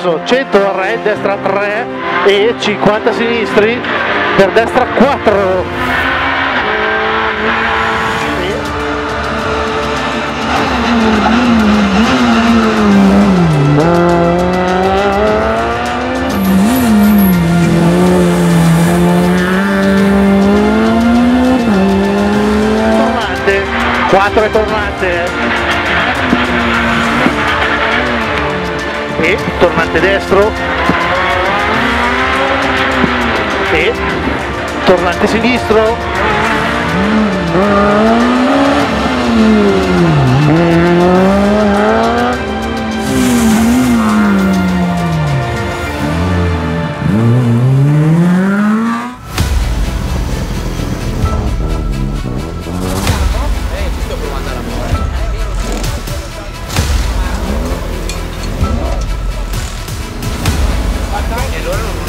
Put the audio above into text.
adesso 100 right, destra 3 e 50 sinistri, per destra 4. Tornante, 4 e tornante. E tornante destro e tornante sinistro. Sto provando a lavorare. E loro non